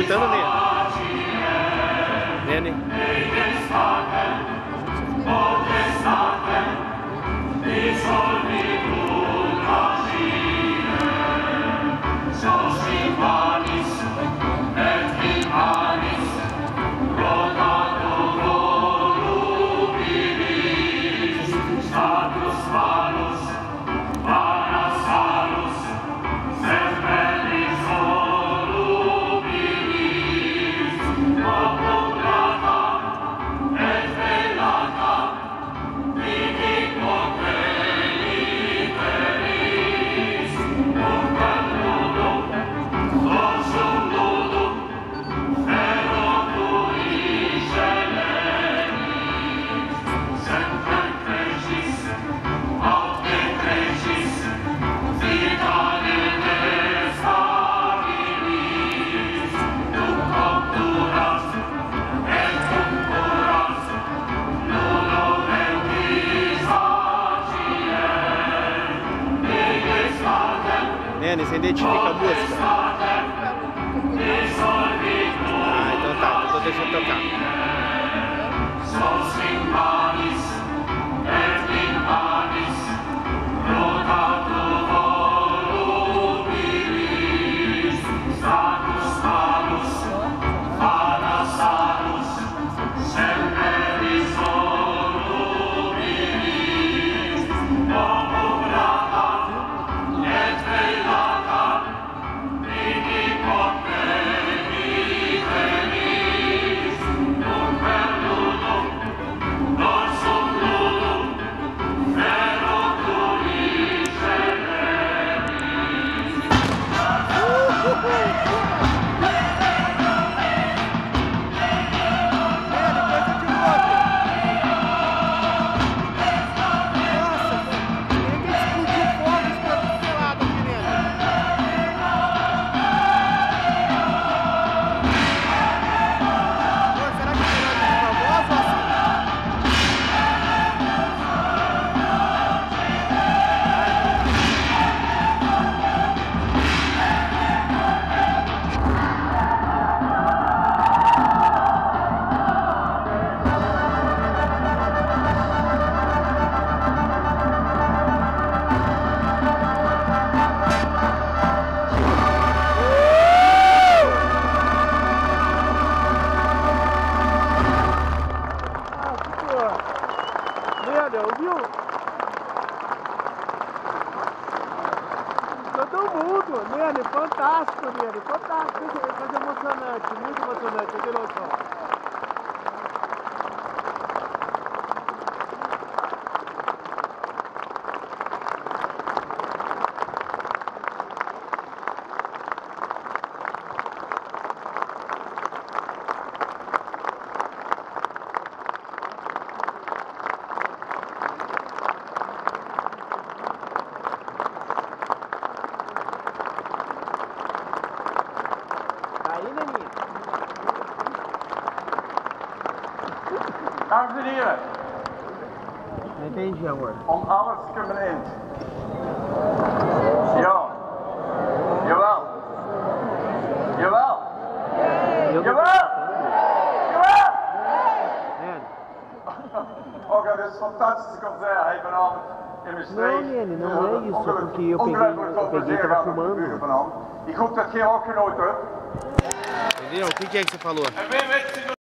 escutando, Nene? Nene, você identifica a música? Ah, então tá, então deixa eu tocar. Ouviu? Todo mundo, Nene, fantástico, Nene, fantástico, coisa emocionante, muito emocionante, que noção. Dames en heren, Não entendi, amor. om alles kunnen in. Ja. Jawel. Jawel. Jawel. Jawel. Oké, dit is fantastisch concert. Hey, vanavond in mijn streek. Não, Nene, não é isso, porque eu peguei e tava filmando. Ik hoop dat je ook genoten hebt. Entendeu? O que é que você falou?